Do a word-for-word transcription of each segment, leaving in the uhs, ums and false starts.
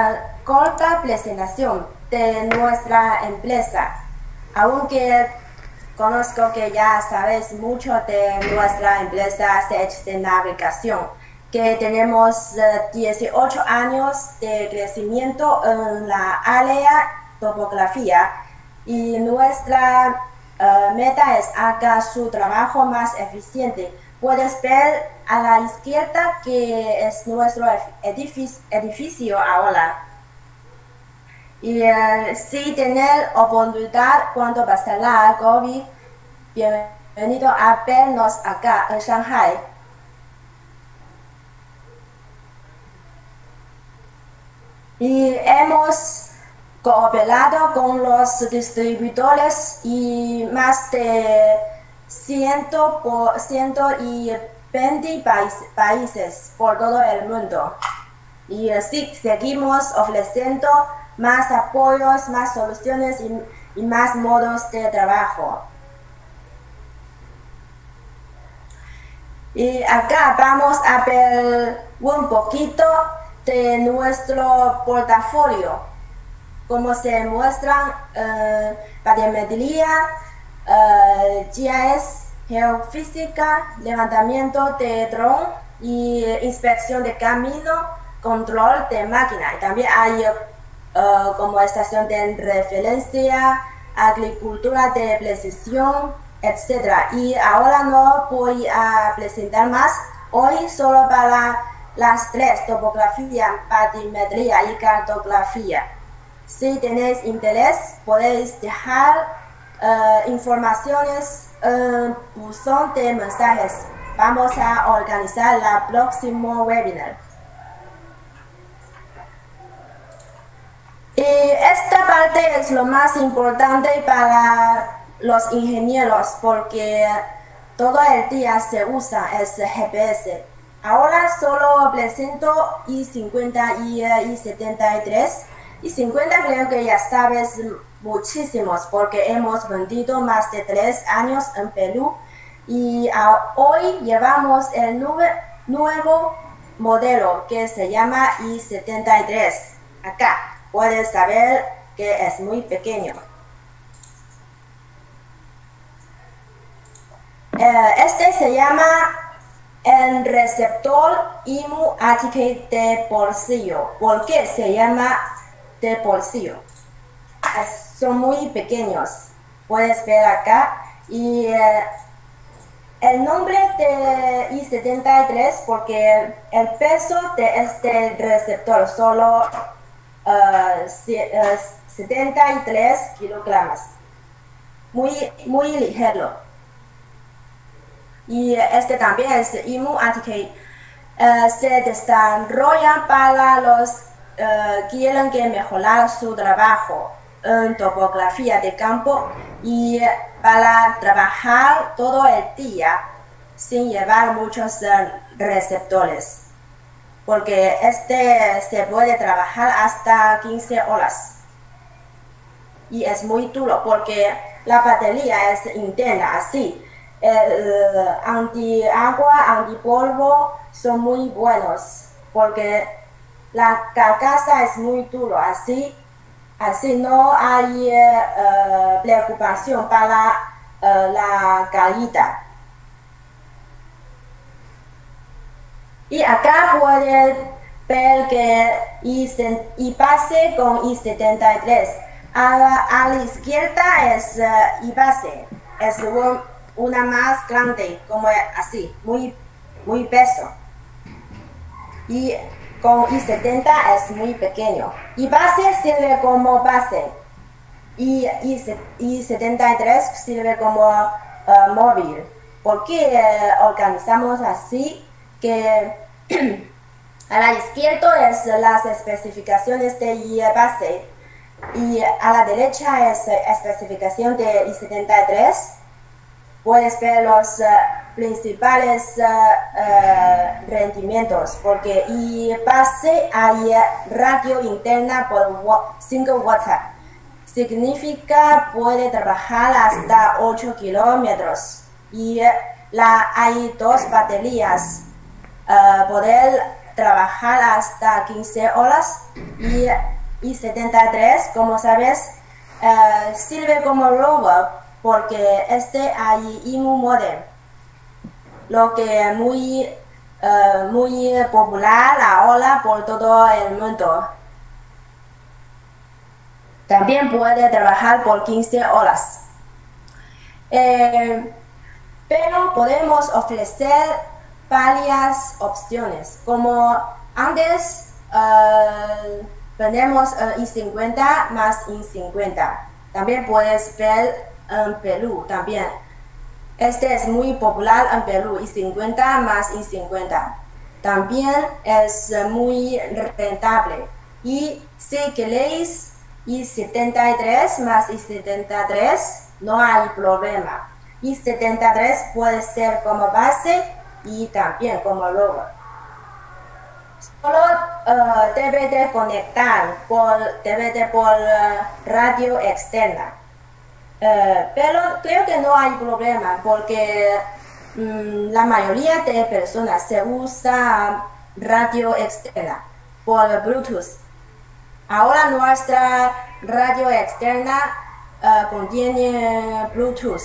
corta presentación de nuestra empresa. Aunque conozco que ya sabes mucho de nuestra empresa C H C Navegación, que tenemos uh, dieciocho años de crecimiento en la área topografía y nuestra uh, meta es hacer su trabajo más eficiente. Puedes ver a la izquierda que es nuestro edificio, edificio ahora. Y uh, si tener oportunidad cuando pasará COVID, bienvenido a vernos acá en Shanghai. Y hemos cooperado con los distribuidores y más de ciento veinte países por todo el mundo. Y así seguimos ofreciendo más apoyos, más soluciones y, y más modos de trabajo. Y acá vamos a ver un poquito de nuestro portafolio. Como se muestran uh, parametría, uh, G I S, geofísica, levantamiento de dron y inspección de camino, control de máquina. Y también hay uh, como estación de referencia, agricultura de precisión, etcétera. Y ahora no voy a presentar más. Hoy solo para las tres: topografía, batimetría y cartografía. Si tenéis interés, podéis dejar uh, informaciones en el buzón de mensajes. Vamos a organizar el próximo webinar. Y esta parte es lo más importante para los ingenieros porque todo el día se usa el G P S. Ahora solo presento I cincuenta y I setenta y tres. Y cincuenta creo que ya sabes muchísimos porque hemos vendido más de tres años en Perú y a, hoy llevamos el nuevo, nuevo modelo que se llama I setenta y tres. Acá puedes saber que es muy pequeño. Eh, este se llama el receptor I M U A T K de bolsillo. ¿Por qué se llama de bolsillo? Son muy pequeños, puedes ver acá. Y eh, el nombre de I setenta y tres porque el peso de este receptor solo uh, setenta y tres kilogramos, muy, muy ligero. Y este también es I M U A T K. Uh, se desarrolla para los Uh, quieren que mejorar su trabajo en topografía de campo y para trabajar todo el día sin llevar muchos uh, receptores, porque este se puede trabajar hasta quince horas y es muy duro porque la batería es interna, así el uh, anti-agua, anti-polvo son muy buenos porque la carcasa es muy dura, así, así no hay uh, preocupación para uh, la caída. Y acá pueden ver que I base con I setenta y tres. A la, a la izquierda es uh, I base, es un, una más grande, como así, muy, muy peso. Y con I setenta es muy pequeño. I base sirve como base. Y I setenta y tres sirve como uh, móvil. ¿Por qué uh, organizamos así? Que a la izquierda es las especificaciones de I base. Y a la derecha es especificación de I setenta y tres. Puedes ver los uh, principales uh, uh, rendimientos, porque I base hay radio interna por cinco watts. Significa puede trabajar hasta ocho kilómetros y la, hay dos baterías. Uh, poder trabajar hasta quince horas y, y setenta y tres, como sabes, uh, sirve como rover porque este hay I M U modem, lo que es muy, uh, muy popular ahora por todo el mundo. También puede trabajar por quince horas. Eh, pero podemos ofrecer varias opciones, como antes uh, tenemos uh, I cincuenta más I cincuenta. También puedes ver en Perú también. Este es muy popular en Perú, I cincuenta más I cincuenta. También es muy rentable. Y si queréis I setenta y tres más I setenta y tres, no hay problema. I setenta y tres puede ser como base y también como rover. Solo uh, debe de conectar por, debe de por uh, radio externa. Uh, pero creo que no hay problema porque um, la mayoría de personas se usa radio externa por Bluetooth. Ahora nuestra radio externa uh, contiene Bluetooth.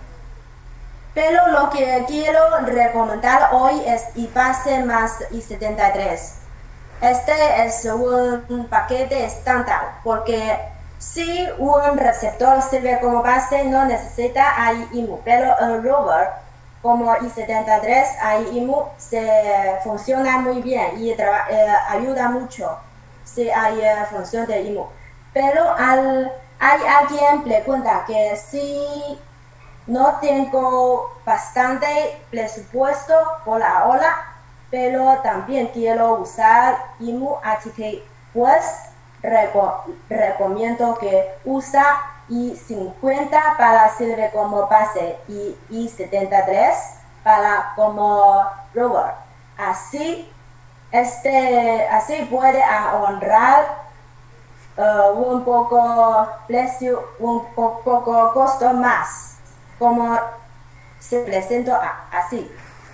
Pero lo que quiero recomendar hoy es I base más I setenta y tres. Este es un paquete estándar porque si un receptor sirve como base no necesita I M U, pero en rover como I setenta y tres I M U se funciona muy bien y eh, ayuda mucho si hay eh, función de I M U. Pero al, hay alguien pregunta que si no tengo bastante presupuesto por ahora, pero también quiero usar I M U H T, pues reco recomiendo que usa I cincuenta para servir como base y I setenta y tres para como rover. Así, este, así puede ahorrar uh, un poco precio, un po poco costo más, como se presenta así.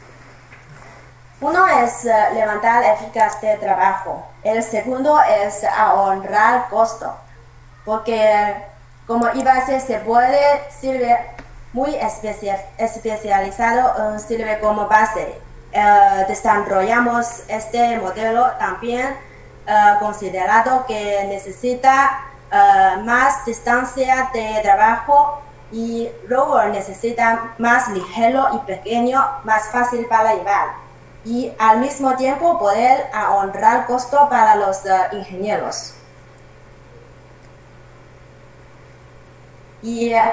Uno es uh, levantar eficaz de trabajo. El segundo es ahorrar costo, porque como I base se puede servir muy especia especializado en sirve como base. Uh, desarrollamos este modelo también uh, considerado que necesita uh, más distancia de trabajo y rover necesita más ligero y pequeño, más fácil para llevar. Y al mismo tiempo poder ahorrar costo para los uh, ingenieros. Y uh,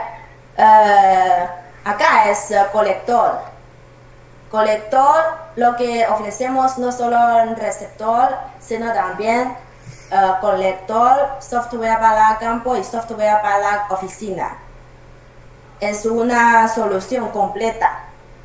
acá es uh, colector. Colector, lo que ofrecemos no solo en receptor, sino también uh, colector, software para campo y software para oficina. Es una solución completa.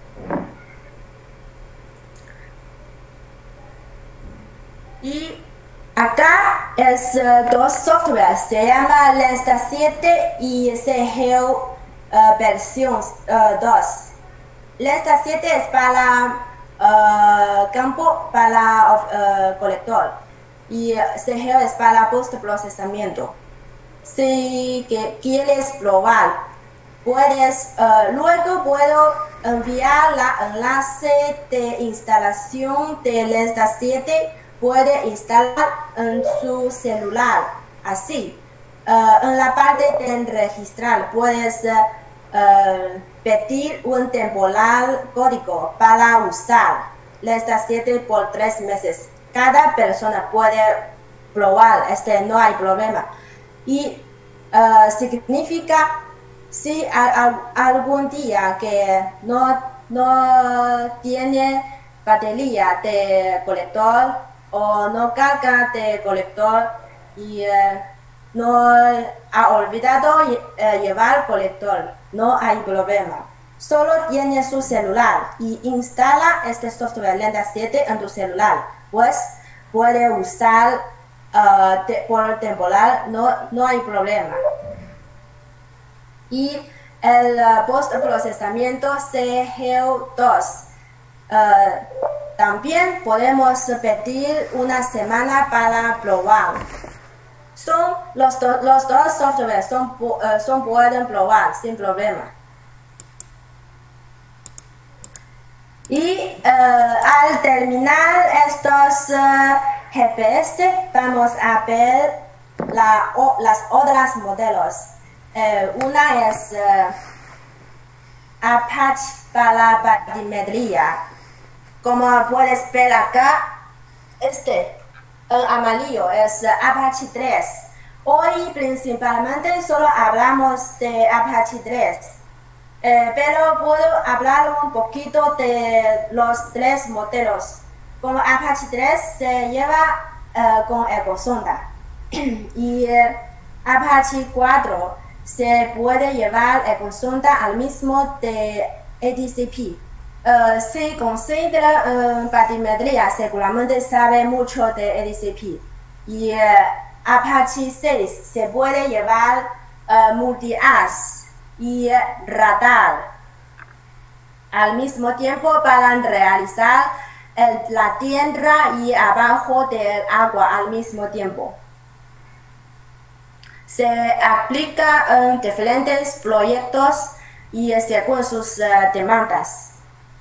Y acá es uh, dos softwares, se llama Lesta siete y C G O uh, versión uh, dos. Lesta siete es para uh, campo, para uh, colector y uh, C G O es para postprocesamiento. Si que quieres probar, puedes, uh, luego puedo enviar la enlace de instalación de Lesta siete. Puede instalar en su celular. Así, uh, en la parte de registrar puedes uh, uh, pedir un temporal código para usar Lesta siete por tres meses. Cada persona puede probar, este no hay problema. Y uh, significa si a, a, algún día que no, no tiene batería de colector o no carga de colector y eh, no ha olvidado eh, llevar colector, no hay problema. Solo tiene su celular y instala este software Lesta siete en tu celular, pues puede usar uh, te, por temporal, no, no hay problema. Y el uh, postprocesamiento C G O dos uh, también podemos pedir una semana para probar. Son, los, do, los dos softwares son, uh, son pueden probar sin problema. Y uh, al terminar estos uh, G P S, vamos a ver la, o, las otras modelos. Uh, una es uh, Apache para batimetría. Como puedes ver acá, este, el amarillo es uh, Apache tres. Hoy principalmente solo hablamos de Apache tres. Eh, pero puedo hablar un poquito de los tres modelos. Como Apache tres se lleva uh, con Ecosonda y uh, Apache cuatro se puede llevar Ecosonda al mismo de A D C P. Uh, si considera uh, batimetría, seguramente sabe mucho de A D C P. Y uh, Apache seis se puede llevar uh, multi-as y radar al mismo tiempo para realizar el, la tierra y abajo del agua al mismo tiempo. Se aplica en diferentes proyectos y según sus uh, demandas.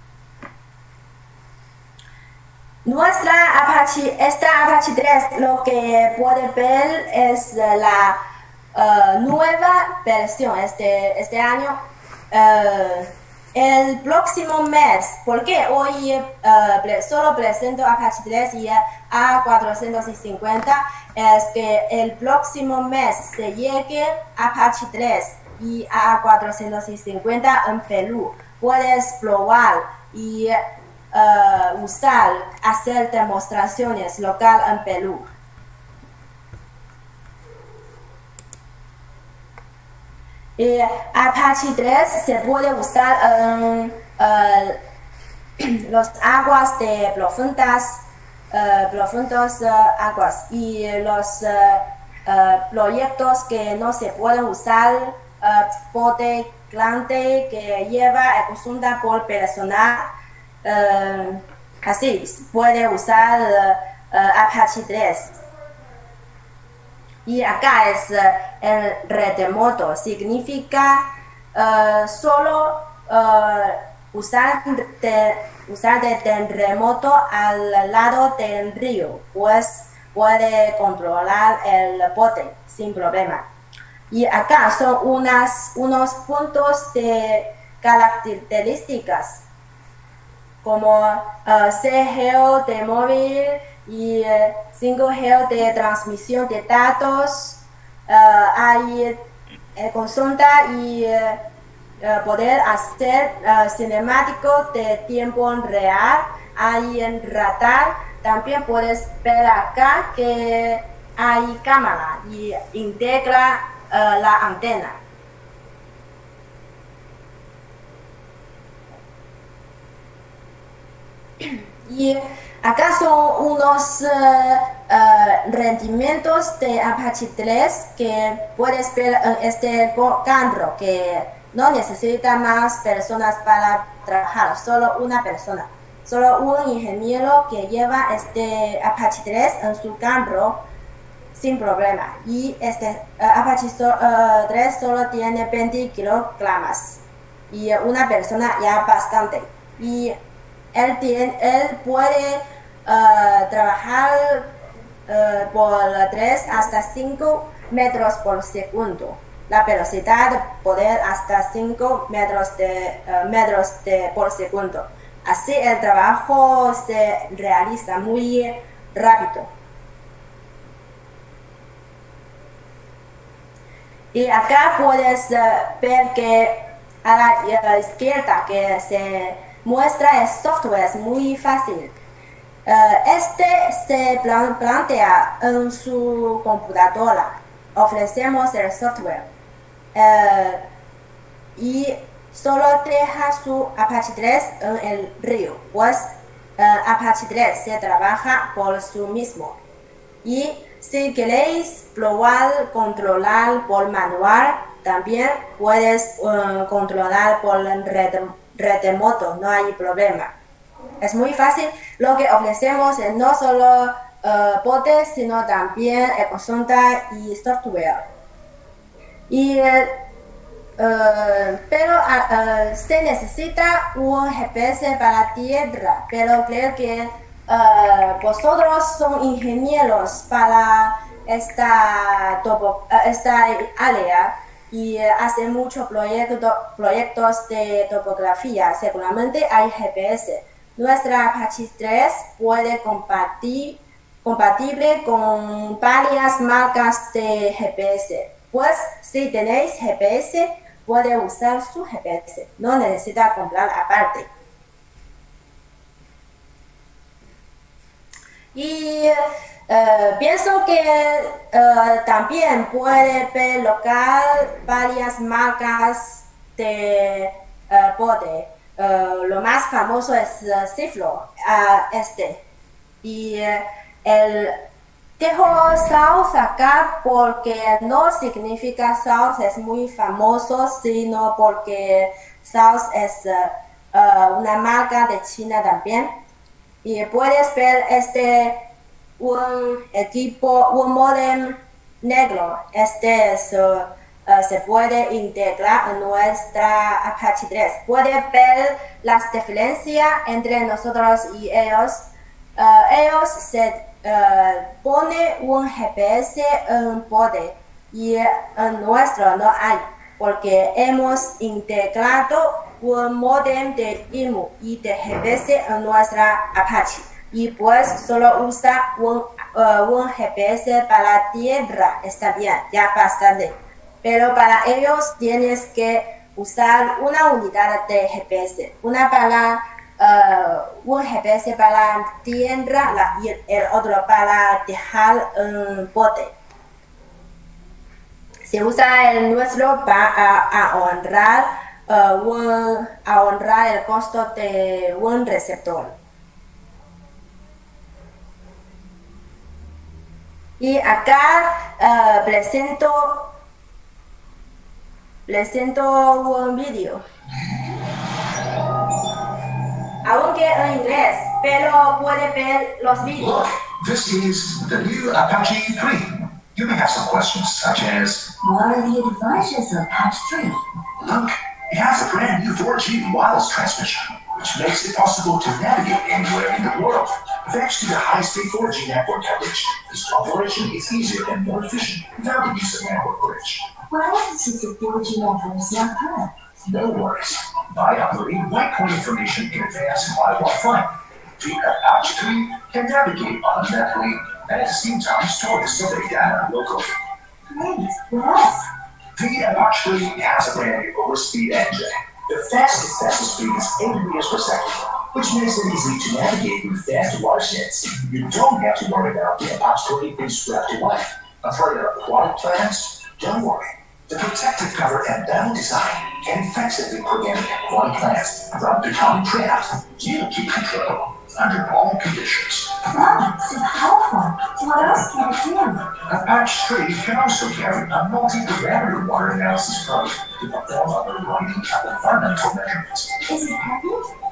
Nuestra Apache, esta Apache tres, lo que puede ver es la Uh, nueva versión este, este año. Uh, el próximo mes, porque hoy uh, solo presento Apache tres y A cuatrocientos cincuenta, es que el próximo mes se llegue Apache tres y A cuatrocientos cincuenta en Perú. Puedes probar y uh, usar, hacer demostraciones local en Perú. Y Apache tres se puede usar en uh, las aguas de profundas, uh, profundas uh, aguas y los uh, uh, proyectos que no se pueden usar, uh, bote grande que lleva Ecosonda por personal, uh, así puede usar uh, uh, Apache tres. Y acá es uh, el remoto, significa uh, solo uh, usar, de, usar de remoto al lado del río, pues puede controlar el bote sin problema. Y acá son unas, unos puntos de características como uh, C G O de móvil y uh, cinco G de transmisión de datos. Uh, hay eh, consulta y uh, uh, poder hacer uh, cinemático de tiempo real. Hay en radar. También puedes ver acá que hay cámara y integra uh, la antena. Y acá son unos uh, uh, rendimientos de Apache tres que puedes ver en este carro, que no necesita más personas para trabajar, solo una persona. Solo un ingeniero que lleva este Apache tres en su carro sin problema. Y este uh, Apache so, uh, tres solo tiene veinte kilogramos y una persona ya bastante. Y Él, tiene, él puede uh, trabajar uh, por tres hasta cinco metros por segundo. La velocidad de poder hasta cinco metros, de, uh, metros de, por segundo. Así el trabajo se realiza muy rápido. Y acá puedes uh, ver que a la, a la izquierda que se muestra el software, es muy fácil. Uh, este se plan plantea en su computadora. Ofrecemos el software. Uh, y solo deja su Apache tres en el río, pues uh, Apache tres se trabaja por sí mismo. Y si queréis probar controlar por manual, también puedes uh, controlar por red remoto, no hay problema. Es muy fácil. Lo que ofrecemos es no solo uh, botes, sino también ecosonda y software. Y, uh, pero uh, se necesita un G P S para tierra, pero creo que uh, vosotros son ingenieros para esta, topo, uh, esta área y uh, hacen muchos proyecto, proyectos de topografía. Seguramente hay G P S. Nuestra Apache tres puede compartir, compatible con varias marcas de G P S. Pues si tenéis G P S, puede usar su G P S. No necesita comprar aparte. Y uh, pienso que uh, también puede ver local varias marcas de uh, bote. Uh, lo más famoso es uh, Ciflo, uh, este. Y uh, el dejo South acá porque no significa South es muy famoso, sino porque South es uh, uh, una marca de China también. Y puedes ver este un equipo, un modem negro. Este es, uh, uh, se puede integrar en nuestra Apache tres. Puedes ver las diferencias entre nosotros y ellos. Uh, ellos se uh, pone un G P S en bote y en nuestro no hay, porque hemos integrado un modem de I M U y de G P S en nuestra Apache, y pues solo usa un, uh, un G P S para tierra. Está bien, ya bastante, pero para ellos tienes que usar una unidad de G P S, una para uh, un G P S para tierra la, y el otro para dejar un bote. Se usa el nuestro para a ahorrar Uh, un, ahorrar el costo de un receptor. Y acá uh, presento, presento un vídeo, aunque en inglés, pero puede ver los vídeos. This is the new Apache three. You may have some questions such as, what are the advantages of Apache three? Look, it has a brand new four G wireless transmission, which makes it possible to navigate anywhere in the world. Thanks to the high-speed four G network coverage, this operation is easier and more efficient without the use of network bridge. What happens if the four G network is not good? No worries. By uploading waypoint information in advance via Wi-Fi, the Apache three can navigate automatically and at the same time store the survey data locally. Great. What else? The Apache three has a brand new overspeed engine. The fastest fastest speed is eighty meters per second, which makes it easy to navigate with fast watersheds. You don't have to worry about the Apache three being swept away. Afraid of aquatic plants? Don't worry. The protective cover and bevel design can effectively prevent aquatic plants from becoming trapped. You keep control under all conditions. Wow, so powerful. What else can it do? Apache three can also carry a multi-parameter water analysis probe to perform a variety of environmental measurements. Is it heavy?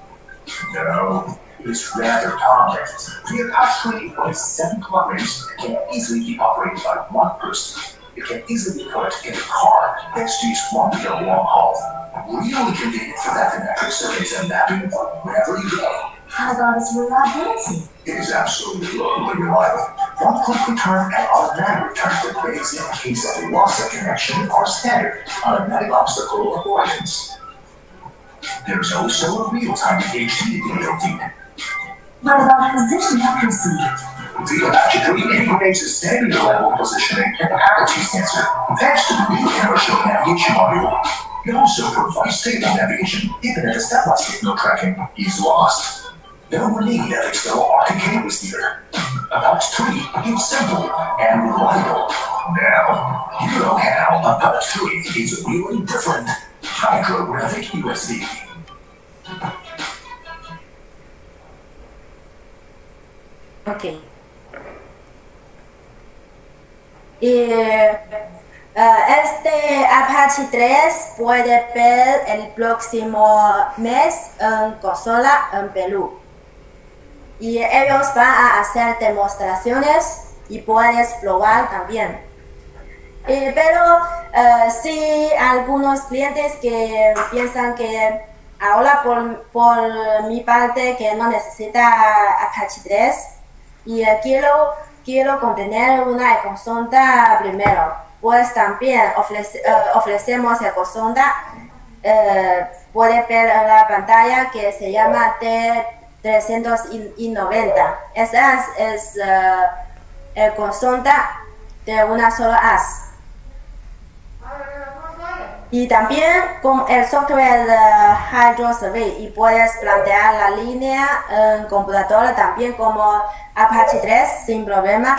No, it's rather compact. The Apache three weighs seven kilometers and can easily be operated by one person. It can easily be put in a car next to use one to go long haul. Really convenient for bathymetric surveys and mapping wherever you go. How about its reliability? It is absolutely locally reliable. One quick return and automatic return for grades in case of loss of connection are standard automatic obstacle avoidance. There is also a real-time H D video feed. What about position accuracy? The Apache three integrates a cellular-level positioning and attitude sensor attached to the new inertial navigation module. It also provides stable navigation even if the satellite signal tracking is lost. No need of external R T K receiver. Apache three is simple and reliable. Now, you know how Apache three is really different. Hydrographic U S B. Ok. Y uh, este Apache tres puede ver el próximo mes en consola en Perú. y ellos van a hacer demostraciones y puedes probar también. Eh, pero uh, sí, algunos clientes que piensan que ahora por, por mi parte que no necesita Apache tres y uh, quiero, quiero contener una ecosonda primero, pues también ofrece, uh, ofrecemos ecosonda. Uh, puede ver en la pantalla que se llama T trescientos noventa. Esa es, es uh, ecosonda de una sola haz. Y también con el software de HydroSurvey y puedes plantear la línea en computadora también como Apache tres sin problema.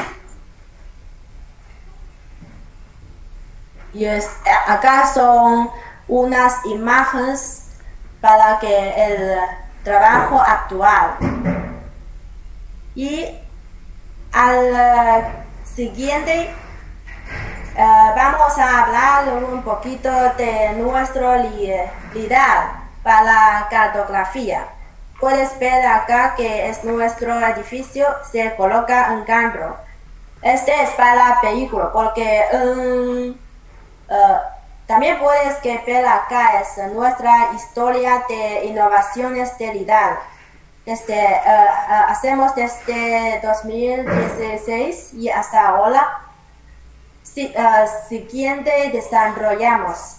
Y es, acá son unas imágenes para que el trabajo actual. Y al siguiente Uh, vamos a hablar un poquito de nuestro LIDAR para la cartografía. Puedes ver acá que es nuestro edificio, se coloca en Canberra. Este es para vehículo porque um, uh, también puedes que ver acá es nuestra historia de innovaciones de LIDAR. Desde, uh, uh, hacemos desde dos mil dieciséis y hasta ahora. Si, uh, siguiente desarrollamos.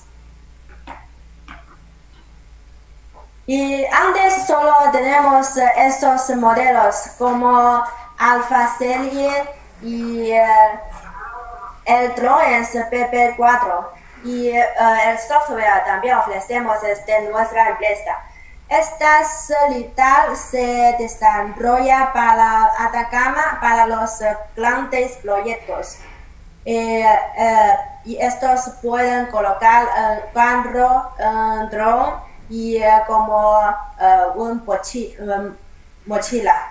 Y antes solo tenemos uh, estos modelos como Alpha Serie y uh, el drone es P P cuatro y uh, el software también ofrecemos desde nuestra empresa. Esta LIDAR se desarrolla para Atacama para los uh, grandes proyectos. Eh, eh, y estos pueden colocar el uh, carro, uh, drone y uh, como uh, un pochi, um, mochila.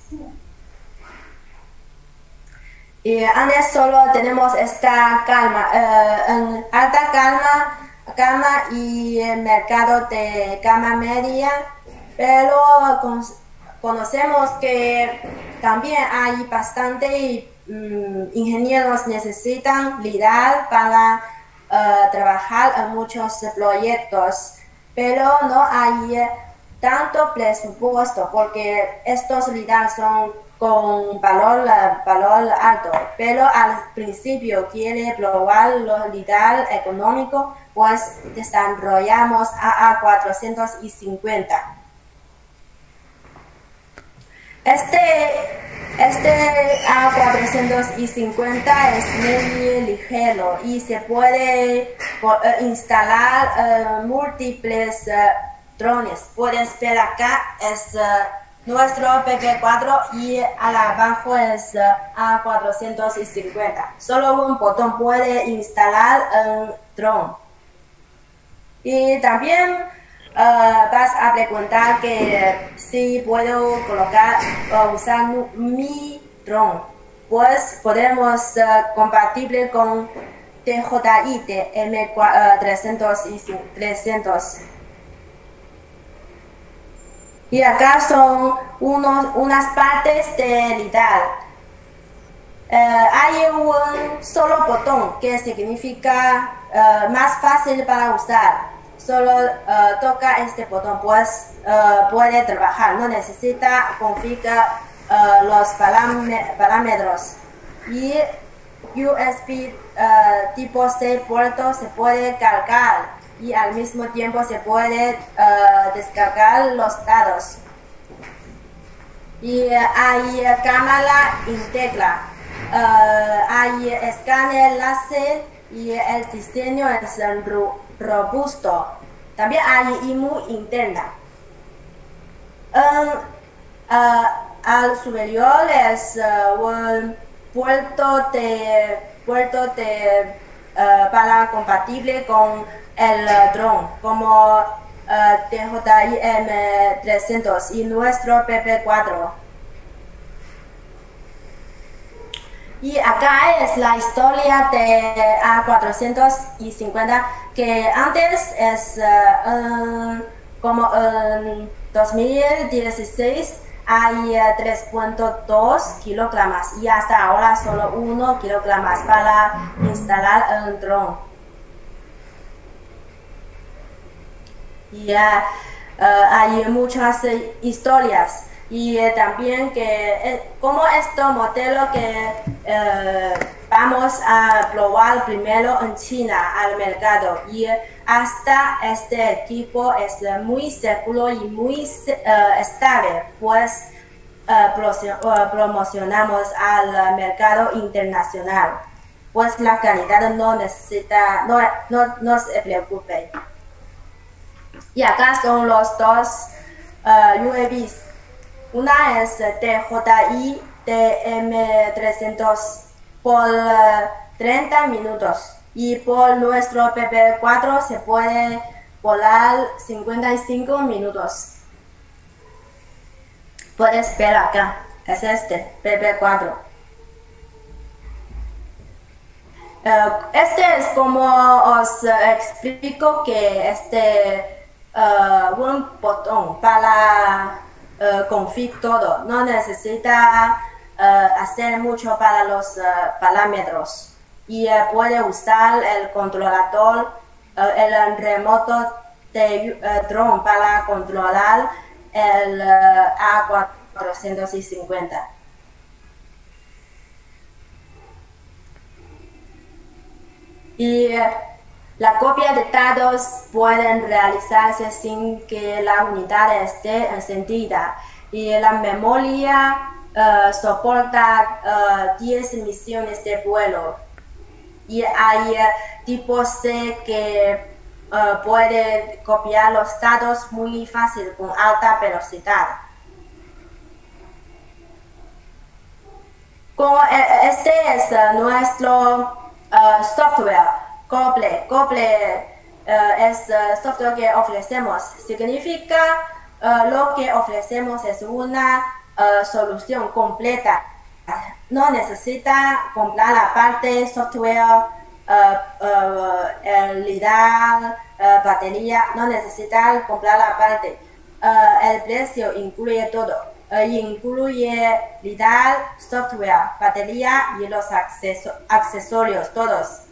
Y antes solo tenemos esta calma, uh, en alta calma, calma y el mercado de gama media, pero con, conocemos que también hay bastante ingenieros necesitan LIDAR para uh, trabajar en muchos proyectos, pero no hay uh, tanto presupuesto porque estos LIDAR son con valor, uh, valor alto, pero al principio quiere probar los LIDAR económicos, pues desarrollamos A A cuatrocientos cincuenta. Este Este A cuatrocientos cincuenta es muy ligero y se puede uh, instalar uh, múltiples uh, drones. Puedes ver acá es uh, nuestro P P cuatro y al abajo es uh, A cuatrocientos cincuenta. Solo un botón puede instalar un drone. Y también Uh, vas a preguntar que si puedo colocar o uh, usar mi drone, pues podemos uh, compatible con D J I de M trescientos. Y acá son unos, unas partes de LIDAR. Uh, hay un solo botón que significa uh, más fácil para usar. Solo uh, toca este botón, pues uh, puede trabajar, no necesita configurar uh, los parámetros. Y U S B uh, tipo C puerto se puede cargar y al mismo tiempo se puede uh, descargar los datos. Y uh, hay cámara íntegra, uh, hay escáner láser y el diseño es robusto. También hay I M U interna. Um, uh, al superior es uh, un puerto de puerto de uh, para compatible con el uh, drone como uh, D J I M trescientos y nuestro P P cuatro. Y acá es la historia de A cuatrocientos cincuenta, que antes es uh, um, como en dos mil dieciséis hay uh, tres punto dos kilogramos y hasta ahora solo uno kilogramos para instalar un dron. Y uh, uh, hay muchas uh, historias y uh, también que eh, como este modelo que uh, vamos a probar primero en China al mercado y uh, hasta este equipo es uh, muy seguro y muy uh, estable, pues uh, uh, promocionamos al mercado internacional, pues la calidad no necesita, no, no, no se preocupe. Y acá son los dos uh, U A Vs. Una es T J I T M trescientos por uh, treinta minutos y por nuestro P P cuatro se puede volar cincuenta y cinco minutos. Puedes ver acá, es este P P cuatro. Uh, este es como os uh, explico que este Uh, un botón para uh, configurar todo, no necesita uh, hacer mucho para los uh, parámetros y uh, puede usar el controlador, uh, el remoto de uh, drone para controlar el uh, A cuatrocientos cincuenta. Y uh, la copia de datos pueden realizarse sin que la unidad esté encendida y la memoria uh, soporta uh, diez misiones de vuelo. Y hay uh, tipos C que uh, pueden copiar los datos muy fácil con alta velocidad. Como este es uh, nuestro uh, software. Google, Google uh, es uh, software que ofrecemos. Significa uh, lo que ofrecemos es una uh, solución completa. No necesita comprar la parte software, uh, uh, el lidar, uh, batería. No necesita comprar la parte. Uh, el precio incluye todo. Uh, incluye lidar, software, batería y los accesorios, todos.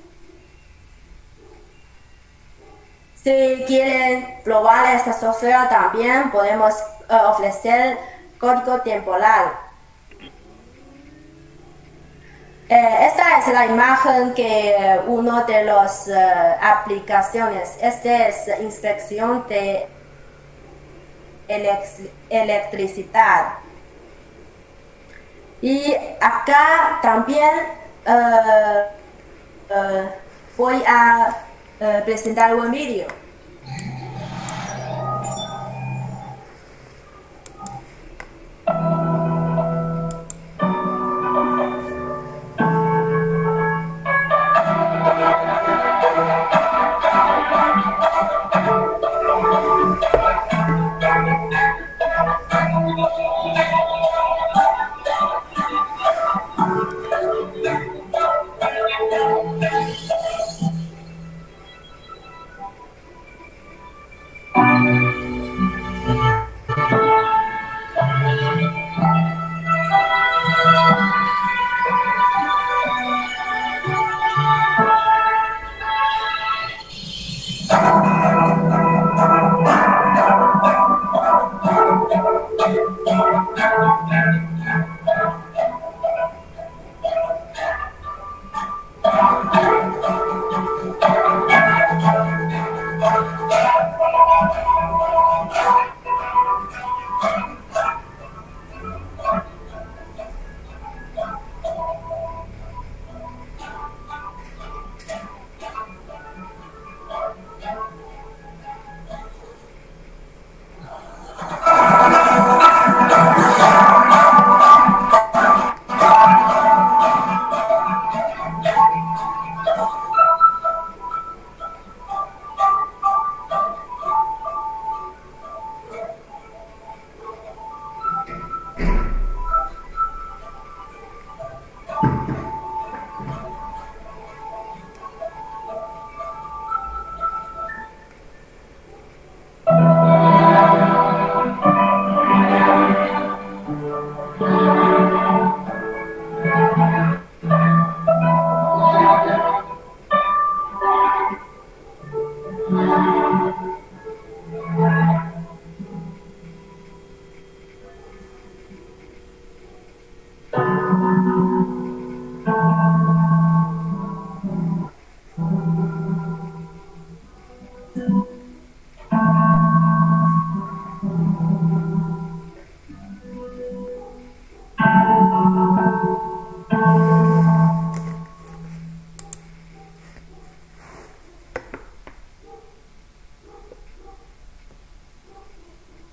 Si quieren probar esta software también podemos uh, ofrecer código temporal. Eh, esta es la imagen que uno de las uh, aplicaciones. Esta es inspección de elec electricidad. Y acá también uh, uh, voy a Uh, presentar un vídeo.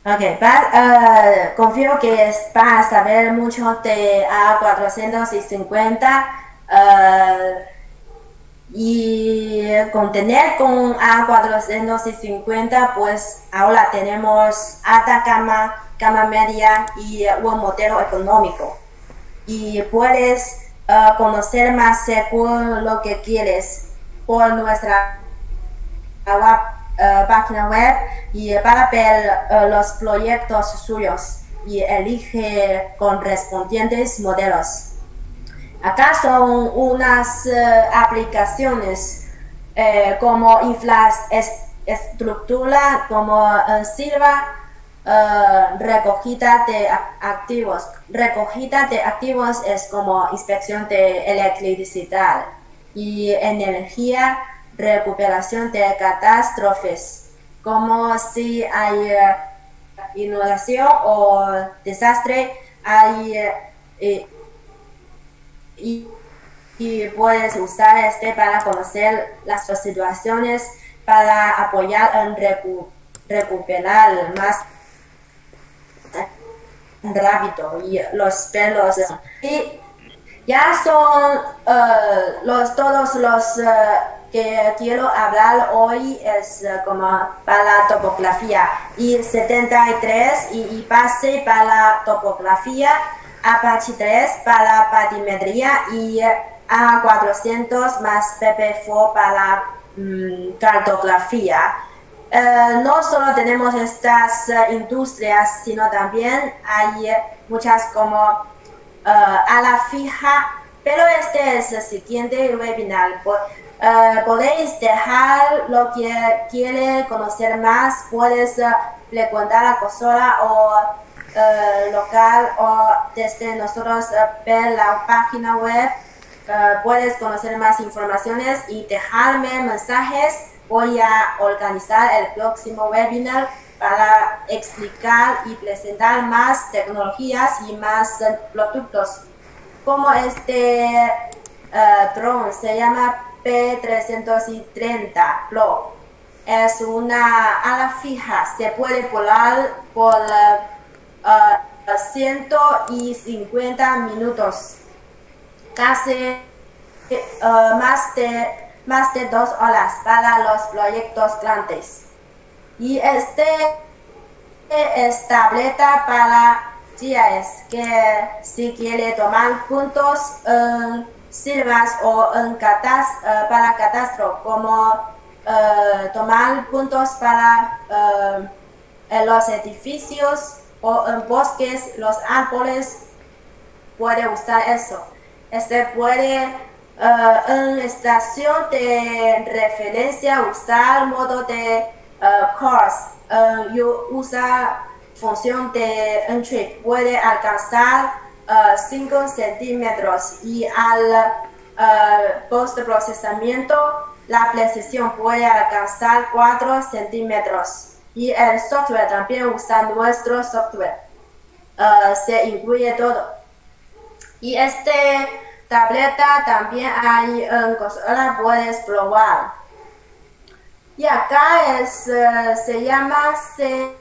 Ok, va, uh, confío que vas a saber mucho de A cuatrocientos cincuenta uh, y contener con A cuatrocientos cincuenta, pues ahora tenemos alta gama, gama media y un modelo económico. Y puedes uh, conocer más según lo que quieres por nuestra web. Uh, página web y para ver uh, los proyectos suyos y elige correspondientes modelos. Acá son unas uh, aplicaciones uh, como infraestructura, como uh, sirva uh, recogida de activos. Recogida de activos es como inspección de electricidad y energía, recuperación de catástrofes, como si hay uh, inundación o desastre, hay uh, y, y puedes usar este para conocer las situaciones para apoyar en recu recuperar más rápido y los pelos y ya son uh, los todos los uh, que quiero hablar hoy es uh, como para la topografía y setenta y tres y, y base para la topografía, Apache tres para patimetría y A cuatrocientos más P P cuatro para la um, cartografía. Uh, no solo tenemos estas uh, industrias, sino también hay muchas como uh, a la fija, pero este es el siguiente webinar. Uh, podéis dejar lo que quiere conocer más, puedes uh, preguntar a consola o uh, local o desde nosotros uh, ver la página web, uh, puedes conocer más informaciones y dejarme mensajes. Voy a organizar el próximo webinar para explicar y presentar más tecnologías y más uh, productos, como este uh, drone, se llama P trescientos treinta Pro. Es una ala fija, se puede volar por uh, uh, ciento cincuenta minutos, casi uh, más de más de dos horas para los proyectos grandes. Y este es tableta para G I S, que si quiere tomar puntos en silvas o en catas, uh, para catastro, como uh, tomar puntos para uh, en los edificios o en bosques, los árboles, puede usar eso. Este puede Uh, en estación de referencia usar modo de uh, course, uh, yo usa función de entry, puede alcanzar cinco uh, centímetros y al uh, post procesamiento la precisión puede alcanzar cuatro centímetros y el software también usa nuestro software, uh, se incluye todo. Y este tableta también hay en consola, puedes probar. Y acá es, uh, se llama C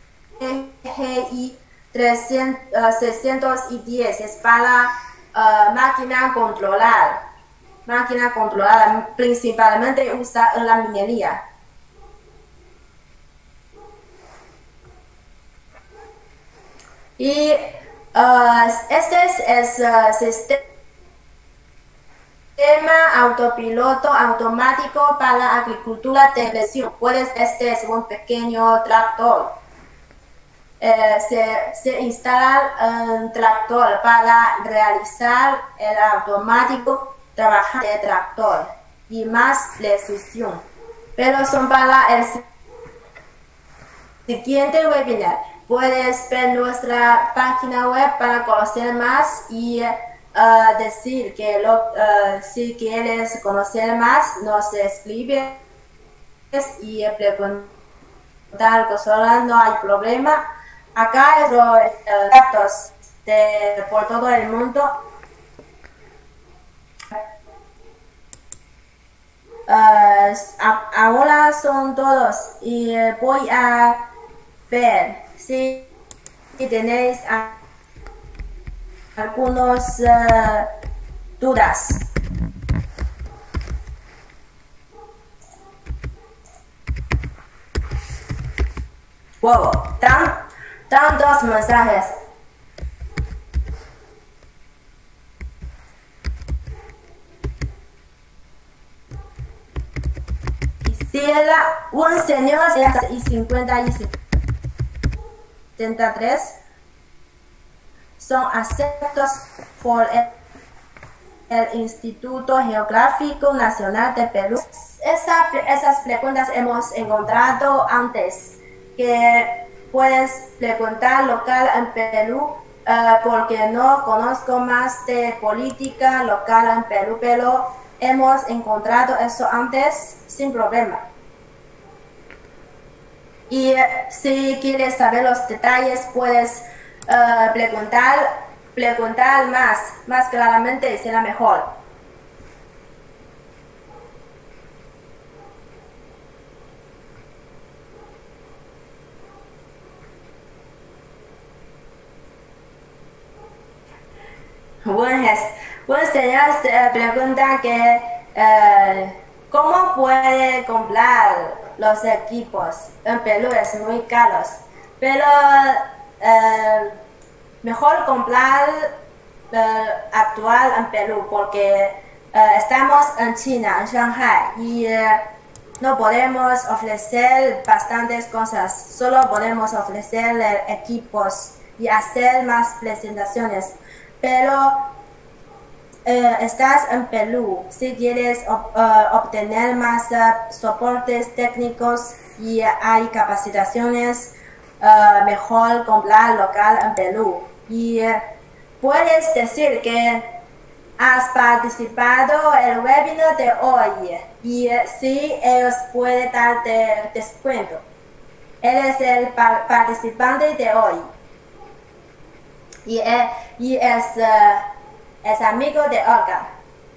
G I seiscientos diez, es para uh, máquina controlar. Máquina controlada, principalmente usa en la minería. Y uh, este es el uh, sistema Sistema autopiloto automático para la agricultura de precisión. Pues este es un pequeño tractor. Eh, se, se instala un tractor para realizar el automático trabajo de tractor y más precisión. Pero son para el siguiente webinar. Puedes ver nuestra página web para conocer más y Uh, decir que lo, uh, si quieres conocer más, nos escribes y preguntar algo sola, no hay problema. Acá es los uh, datos de, por todo el mundo. Uh, a, ahora son todos y voy a ver si tenéis algunas uh, dudas. Wow, tan, tantos mensajes. Quisiera un señor y cincuenta y setenta y tres son aceptados por el, el Instituto Geográfico Nacional de Perú. Esa, esas preguntas hemos encontrado antes, que puedes preguntar local en Perú, uh, porque no conozco más de política local en Perú, pero hemos encontrado eso antes sin problema. Y uh, si quieres saber los detalles, puedes uh, preguntar, preguntar más, más claramente y será mejor. Buen señor uh, pregunta que uh, ¿cómo puede comprar los equipos? En Perú es muy caros, pero uh, mejor comprar uh, actual en Perú, porque uh, estamos en China, en Shanghai, y uh, no podemos ofrecer bastantes cosas, solo podemos ofrecer equipos y hacer más presentaciones. Pero eh, estás en Perú, si quieres ob, uh, obtener más uh, soportes técnicos y uh, hay capacitaciones, uh, mejor comprar local en Perú. Y uh, puedes decir que has participado en el webinar de hoy y uh, si ellos pueden darte descuento. Eres el par participante de hoy. Y, eh, y es, uh, es amigo de Olga.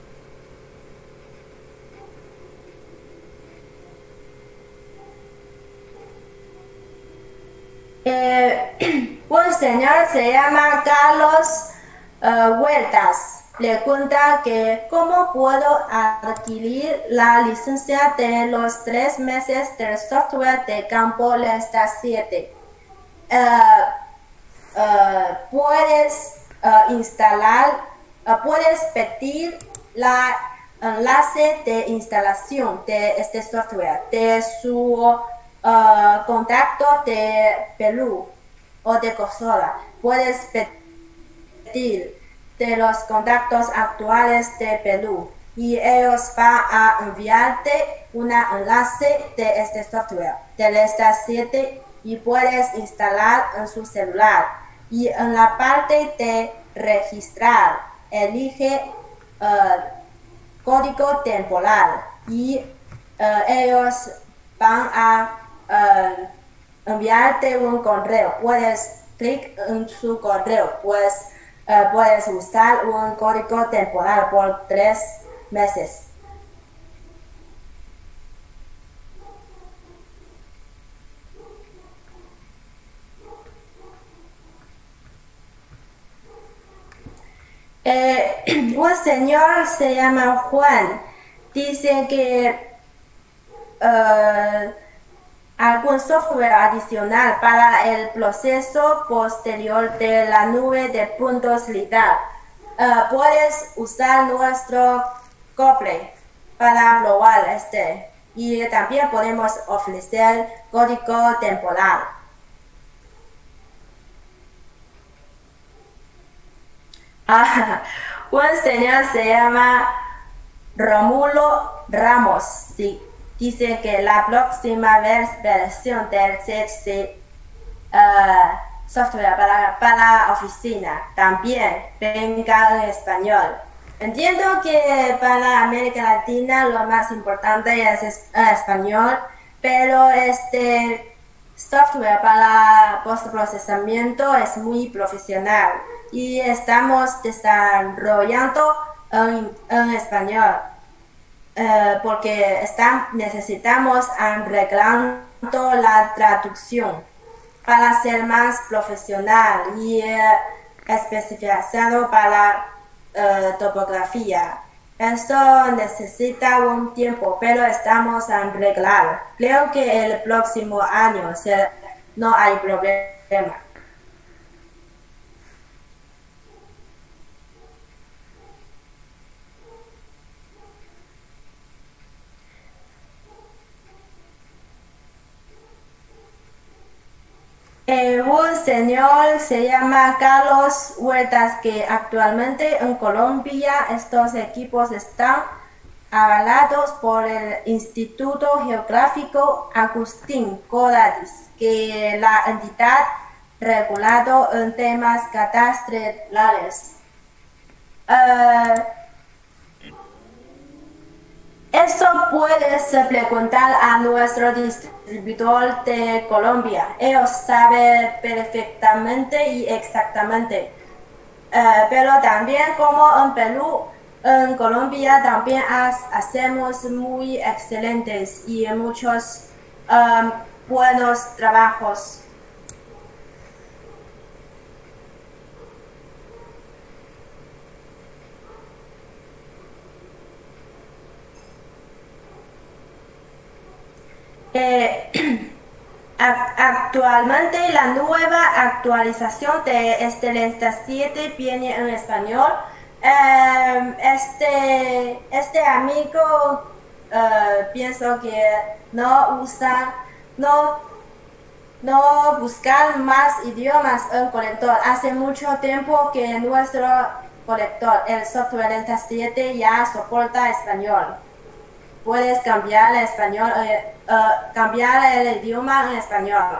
Eh, un señor se llama Carlos uh, Huertas. Pregunta que ¿cómo puedo adquirir la licencia de los tres meses del software de campo Lesta siete? Uh, Uh, puedes uh, instalar, uh, puedes pedir la enlace de instalación de este software de su uh, contacto de Perú o de consola. Puedes pedir de los contactos actuales de Perú y ellos van a enviarte un enlace de este software de Lesta siete y puedes instalar en su celular. Y en la parte de registrar, elige uh, código temporal y uh, ellos van a uh, enviarte un correo. Puedes clic en su correo, pues uh, puedes usar un código temporal por tres meses. Eh, un señor se llama Juan, dice que uh, algún software adicional para el proceso posterior de la nube de puntos LIDAR. Uh, puedes usar nuestro Coplay para probar este y también podemos ofrecer código temporal. Ah, un señor se llama Romulo Ramos. Sí, dice que la próxima versión del C C uh, software para, para oficina también venga en español. Entiendo que para América Latina lo más importante es, es uh, español, pero este software para postprocesamiento es muy profesional y estamos desarrollando en, en español eh, porque está, necesitamos arreglando la traducción. para ser más profesional y eh, especializado para eh, topografía. Esto necesita un tiempo, pero estamos en arreglar. Creo que el próximo año se, no hay problema. Eh, un señor se llama Carlos Huertas, que actualmente en Colombia estos equipos están avalados por el Instituto Geográfico Agustín Codazzi, que es la entidad regulada en temas cadastrales. Uh, Esto puedes preguntar a nuestro distribuidor de Colombia. Ellos saben perfectamente y exactamente. Uh, pero también como en Perú, en Colombia también has, hacemos muy excelentes y muchos um, buenos trabajos. Eh, actualmente la nueva actualización de Stellenbosch siete viene en español. Eh, este, este amigo eh, pienso que no usa, no, no buscar más idiomas en colector. Hace mucho tiempo que nuestro colector, el software Stellenbosch siete, ya soporta español. Puedes cambiar el español, eh, uh, cambiar el idioma en español.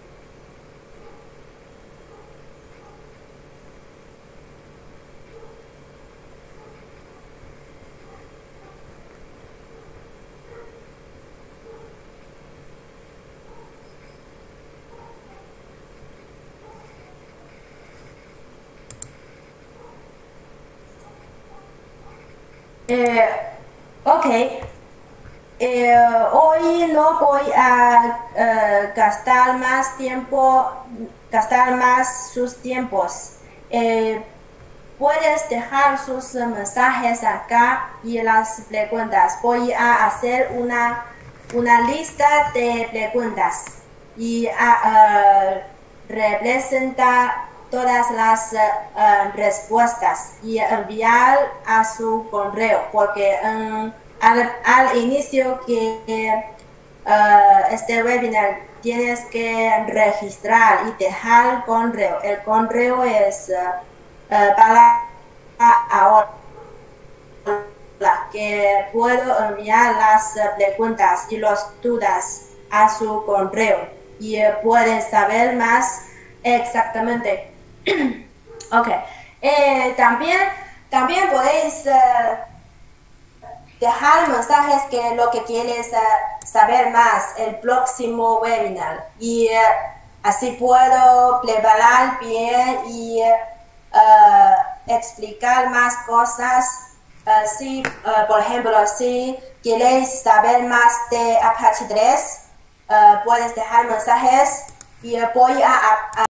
Eh, ok. Eh, hoy no voy a uh, gastar más tiempo, gastar más sus tiempos. Eh, puedes dejar sus mensajes acá y las preguntas. Voy a hacer una, una lista de preguntas y a uh, representar todas las uh, respuestas y enviar a su correo, porque um, Al, al inicio que uh, este webinar tienes que registrar y dejar el correo. El correo es uh, uh, para ahora que puedo enviar las preguntas y las dudas a su correo y uh, pueden saber más exactamente. Ok. Eh, también, también podéis uh, dejar mensajes que lo que quieres uh, saber más el próximo webinar y uh, así puedo preparar bien y uh, explicar más cosas. Uh, si, uh, por ejemplo, si queréis saber más de Apache tres, uh, puedes dejar mensajes y uh, voy a, a